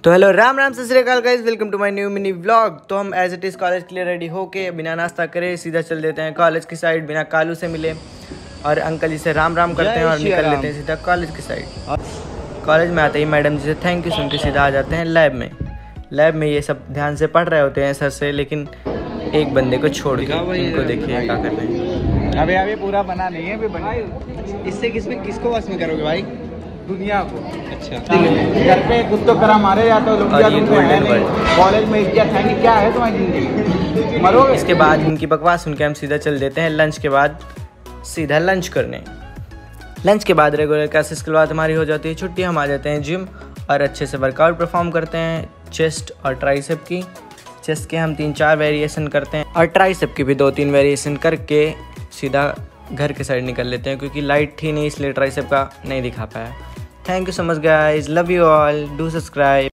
तो hello Ram Ram Sat Sri Akal guys, welcome to my new mini vlog. तो हम एज इट इज़ कॉलेज के लिए रेडी होके बिना नाश्ता करे सीधा चल देते हैं कॉलेज की साइड, बिना कालू से मिले और अंकल जी से राम राम करते हैं और निकल लेते हैं सीधा कॉलेज की साइड। कॉलेज में आते ही मैडम जी से थैंक यू सुन के सीधा आ जाते हैं लैब में। लैब में ये सब ध्यान से पढ़ रहे होते हैं सर से, लेकिन एक बंदे को छोड़ के इनको देखिए क्या कर रहे हैं। अभी पूरा बना नहीं है, अभी बना इससे किसको वश में करोगे भाई? दुनिया को। अच्छा, घर पे कुछ तो करा मारे या तो लोग कॉलेज में इज्जत है, क्या है तुम्हारी जिंदगी, मरोगे। इसके बाद इनकी बकवास सुन के हम सीधा चल देते हैं लंच के बाद सीधा लंच करने। लंच के बाद रेगुलर क्लासेस के बाद हमारी हो जाती है छुट्टी। हम आ जाते हैं जिम और अच्छे से वर्कआउट परफॉर्म करते हैं चेस्ट और ट्राइसेप की। चेस्ट के हम 3-4 वेरिएशन करते हैं और ट्राइसेप की भी 2-3 वेरिएशन करके सीधा घर के साइड निकल लेते हैं, क्योंकि लाइट थी नहीं इसलिए ट्राइसेप का नहीं दिखा पाया। Thank you so much guys, love you all, do subscribe.